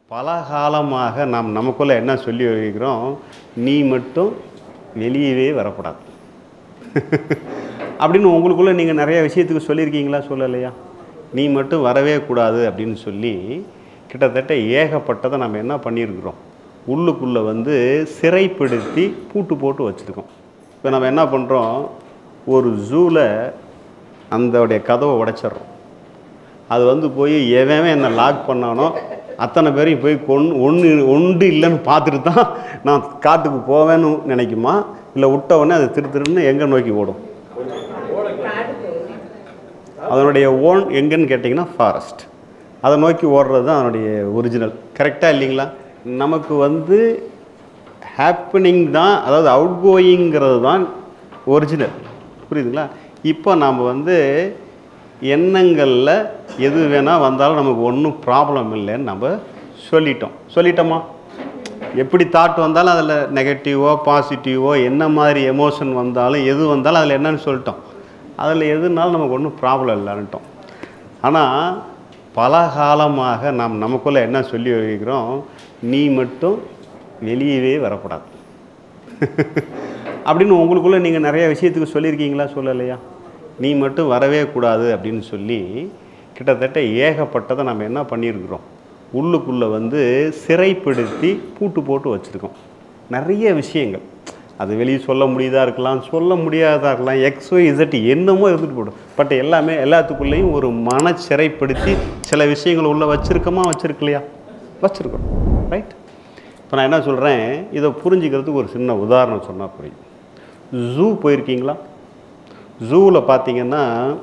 பல காலமாக நாம் நமக்குள்ளே என்ன சொல்லி வைக்கிறோம், நீ மட்டும் வெளியவே வரக்கூடாது அப்படின்னு உங்களுக்குள்ளே நீங்கள் நிறைய விஷயத்துக்கு சொல்லியிருக்கீங்களா, சொல்லலையா? நீ மட்டும் வரவே கூடாது அப்படின்னு சொல்லி கிட்டத்தட்ட ஏகப்பட்டதை நம்ம என்ன பண்ணியிருக்கிறோம், உள்ளுக்குள்ளே வந்து சிறைப்படுத்தி பூட்டு போட்டு வச்சுருக்கோம். இப்போ நம்ம என்ன பண்ணுறோம், ஒரு ஜூவில் அந்தோடைய கதவை உடைச்சிட்றோம். அது வந்து போய் எவன் என்ன லாக் பண்ணானோ அத்தனை பேரையும் போய் ஒன்று இல்லைன்னு பார்த்துட்டு தான் நான் காட்டுக்கு போவேன்னு நினைக்குமா, இல்லை விட்ட உடனே அது திருன்னு எங்கே நோக்கி ஓடும்? அதனுடைய ஓன் எங்கன்னு கேட்டிங்கன்னா ஃபாரஸ்ட். அதை நோக்கி ஓடுறது தான் அதனுடைய ஒரிஜினல். கரெக்டாக இல்லைங்களா? நமக்கு வந்து ஹேப்பனிங் தான், அதாவது அவுட் கோயிங்கிறது தான் ஒரிஜினல். புரியுதுங்களா? இப்போ நாம் வந்து எண்ணங்களில் எது வேணால் வந்தாலும் நமக்கு ஒன்றும் ப்ராப்ளம் இல்லைன்னு நம்ம சொல்லிட்டோமா? எப்படி தாட் வந்தாலும் அதில் நெகட்டிவோ பாசிட்டிவோ என்ன மாதிரி எமோஷன் வந்தாலும் எது வந்தாலும் அதில் என்னன்னு சொல்லிட்டோம். அதில் எதுனாலும் நமக்கு ஒன்றும் ப்ராப்ளம் இல்லைன்ட்டோம். ஆனால் பல காலமாக நாம் நமக்குள்ளே என்ன சொல்லி வைக்கிறோம், நீ மட்டும் வெளியவே வரக்கூடாது அப்படின்னு உங்களுக்குள்ளே நீங்கள் நிறைய விஷயத்துக்கு சொல்லியிருக்கீங்களா, சொல்லலையா? நீ மட்டும் வரவே கூடாது அப்படின்னு சொல்லி கிட்டத்தட்ட ஏகப்பட்டதை நம்ம என்ன பண்ணியிருக்கிறோம், உள்ளுக்குள்ளே வந்து சிறைப்படுத்தி பூட்டு போட்டு வச்சுருக்கோம். நிறைய விஷயங்கள் அது வெளியே சொல்ல முடியாதா இருக்கலாம், சொல்ல முடியாததாக இருக்கலாம், XYZ என்னமோ இருந்துட்டு போடும். பட் எல்லாத்துக்குள்ளேயும் ஒரு மன சிறைப்படுத்தி சில விஷயங்களை உள்ளே வச்சுருக்கலையா? வச்சுருக்கோம். ரைட்? இப்போ நான் என்ன சொல்கிறேன், இதை புரிஞ்சுக்கிறதுக்கு ஒரு சின்ன உதாரணம் சொன்னால் புரியும். ஜூ போயிருக்கீங்களா? ஜூவில் பார்த்தீங்கன்னா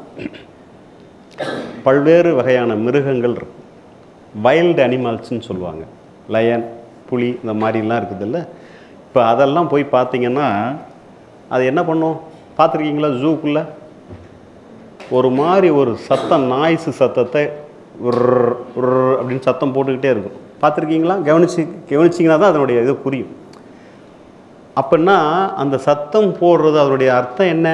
பல்வேறு வகையான மிருகங்கள் இருக்கும். வைல்டு அனிமல்ஸ்ன்னு சொல்லுவாங்க. லயன், புலி, இந்த மாதிரிலாம் இருக்குதுல்ல. இப்போ அதெல்லாம் போய் பார்த்தீங்கன்னா அது என்ன பண்ணும் பார்த்துருக்கீங்களா? ஜூக்குள்ளே ஒரு மாதிரி ஒரு சத்தம், நாய்ஸு சத்தத்தை அப்படின்னு சத்தம் போட்டுக்கிட்டே இருக்கும். பார்த்துருக்கீங்களா? கவனிச்சிங்கன்னா தான் அதனுடைய இது புரியும். அப்படின்னா அந்த சத்தம் போடுறது அதனுடைய அர்த்தம் என்ன?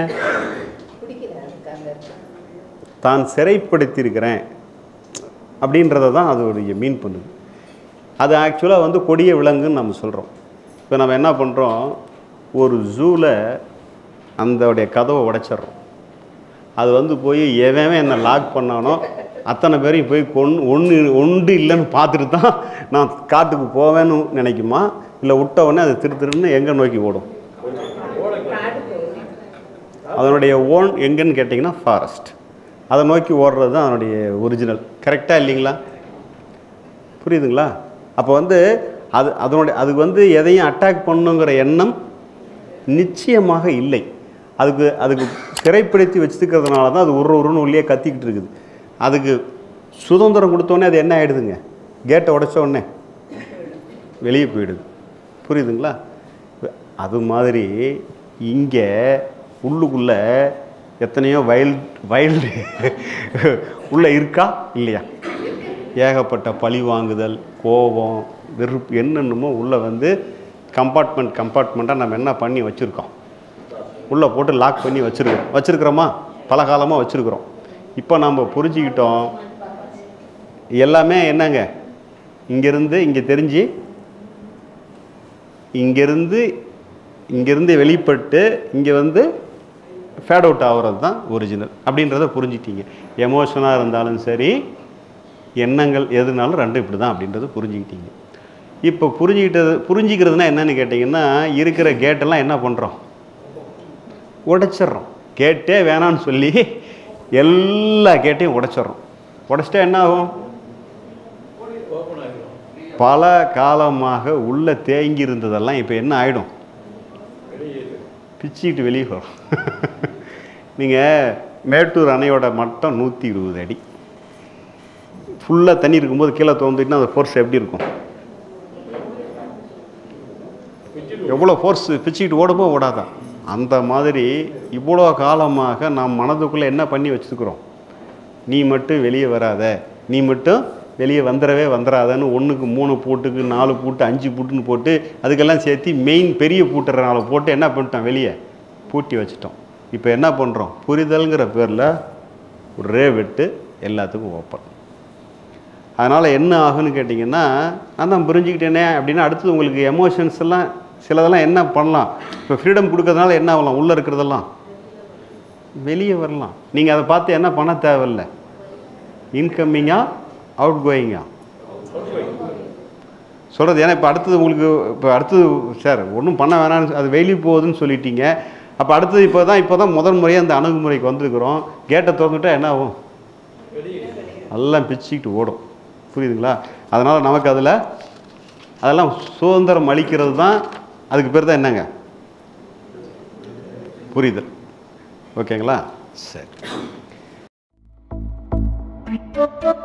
தான் சிறைப்படுத்தியிருக்கிறேன் அப்படின்றத தான் அதோடைய மீன் பண்ணுது. அது ஆக்சுவலாக வந்து கொடிய விலங்குன்னு நம்ம சொல்கிறோம். இப்போ நம்ம என்ன பண்ணுறோம், ஒரு ஜூவில் அந்தோடைய கதவை உடைச்சிட்றோம். அது வந்து போய் எவன் என்ன லாக் பண்ணானோ அத்தனை பேரையும் போய் ஒன்று இல்லைன்னு பார்த்துட்டு தான் நான் காட்டுக்கு போவேன்னு நினைக்குமா, இல்லை விட்ட உடனே அது திருன்னு எங்கே நோக்கி ஓடும்? அதனுடைய ஓன் எங்கன்னு கேட்டிங்கன்னா ஃபாரஸ்ட். அதை நோக்கி ஓடுறது தான் அதனுடைய ஒரிஜினல். கரெக்டாக இல்லைங்களா? புரியுதுங்களா? அப்போ வந்து அதுக்கு வந்து எதையும் அட்டாக் பண்ணுங்கிற எண்ணம் நிச்சயமாக இல்லை. அதுக்கு சிறைப்படுத்தி வச்சுருக்கிறதுனால தான் அது உருன்னு உள்ளே கத்திக்கிட்டு இருக்குது. அதுக்கு சுதந்திரம் கொடுத்தோடனே அது என்ன ஆகிடுதுங்க, கேட்டை உடைச்ச உடனே வெளியே போயிடுது. புரியுதுங்களா? அது மாதிரி இங்கே உள்ளுக்குள்ளே எத்தனையோ வைல்டு உள்ளே இருக்கா இல்லையா? ஏகப்பட்ட பழி வாங்குதல், கோபம், வெறுப்பு, என்னென்னமோ உள்ளே வந்து கம்பார்ட்மெண்ட்டாக நம்ம என்ன பண்ணி வச்சுருக்கோம், உள்ளே போட்டு லாக் பண்ணி வச்சுருக்கிறோமா? பல காலமாக வச்சுருக்குறோம். இப்போ நம்ம புரிஞ்சுக்கிட்டோம் எல்லாமே என்னங்க, இங்கேருந்து இங்கே தெரிஞ்சு இங்கேருந்து வெளிப்பட்டு இங்கே வந்து ஃபேட் அவுட் ஆகிறது தான் ஒரிஜினல் அப்படின்றத புரிஞ்சிட்டீங்க. எமோஷனாக இருந்தாலும் சரி, எண்ணங்கள் எதுனாலும் ரெண்டும் இப்படி தான் அப்படின்றத புரிஞ்சுக்கிட்டீங்க. இப்போ புரிஞ்சிக்கிறதுனா என்னன்னு கேட்டிங்கன்னா, இருக்கிற கேட்டெல்லாம் என்ன பண்ணுறோம், உடைச்சிட்றோம். கேட்டே வேணான்னு சொல்லி எல்லா கேட்டையும் உடைச்சிட்றோம். உடைச்சிட்டா என்ன ஆகும்? பல காலமாக உள்ளே தேங்கி இருந்ததெல்லாம் இப்போ என்ன ஆகிடும், பிச்சுக்கிட்டு வெளியே வரும். நீங்கள் மேட்டூர் அணையோட மட்டம் 120 அடி. ஃபுல்லாக தண்ணி இருக்கும்போது கீழே தோந்துட்டுனா அந்த ஃபோர்ஸ் எப்படி இருக்கும்? எவ்வளோ ஃபோர்ஸ் பிச்சுக்கிட்டு ஓடுமோ ஓடாதான்? அந்த மாதிரி இவ்வளோ காலமாக நாம் மனதுக்குள்ளே என்ன பண்ணி வச்சுருக்குறோம், நீ மட்டும் வெளியே வராத, நீ மட்டும் வெளியே வந்துடாதன்னு 1க்கு 3 பூட்டுக்கு 4 பூட்டு 5 பூட்டுன்னு போட்டு அதுக்கெல்லாம் சேர்த்து மெயின் பெரிய பூட்டுறனால போட்டு என்ன பண்ணிட்டோம், வெளியே பூட்டி வச்சிட்டோம். இப்போ என்ன பண்ணுறோம், புரிதல்ங்கிற பேரில் ஒரே வெட்டு எல்லாத்துக்கும் ஓப்பன். அதனால் என்ன ஆகுன்னு கேட்டிங்கன்னா, நான் தான் புரிஞ்சுக்கிட்டேனே அப்படின்னா அடுத்தது உங்களுக்கு எமோஷன்ஸ் எல்லாம் சிலதெல்லாம் என்ன பண்ணலாம். இப்போ ஃப்ரீடம் கொடுக்கறதுனால என்ன ஆகலாம், உள்ளே இருக்கிறதெல்லாம் வெளியே வரலாம். நீங்கள் அதை பார்த்து என்ன பண்ண தேவையில்லை. இன்கம்மிங்கா அவுட் கோயிங்கா சொல்கிறது. ஏன்னா இப்போ அடுத்தது உங்களுக்கு இப்போ அடுத்தது சார் ஒன்றும் பண்ண வேணாம்னு அது வெளியே போகுதுன்னு சொல்லிட்டீங்க. அப்போ அடுத்தது இப்போ தான் முதல் முறையாக அந்த அணுகுமுறைக்கு வந்துருக்குறோம். கேட்டை திறந்துட்டா என்ன ஆகும், எல்லாம் பிச்சுக்கிட்டு ஓடும். புரியுதுங்களா? அதனால் நமக்கு அதெல்லாம் சுதந்திரம் அளிக்கிறது தான். அதுக்கு பேர் தான் என்னங்க, புரியுதல். ஓகேங்களா? சரி.